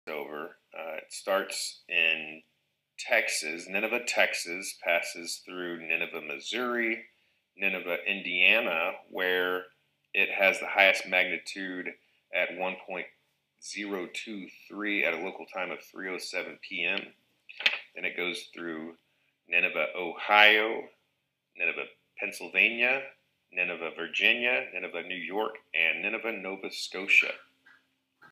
over. It starts in Texas, Nineveh, Texas, passes through Nineveh, Missouri, Nineveh, Indiana, where it has the highest magnitude at 1.023 at a local time of 3:07 p.m. Then it goes through Nineveh, Ohio, Nineveh, Pennsylvania, Nineveh, Virginia, Nineveh, New York, and Nineveh, Nova Scotia.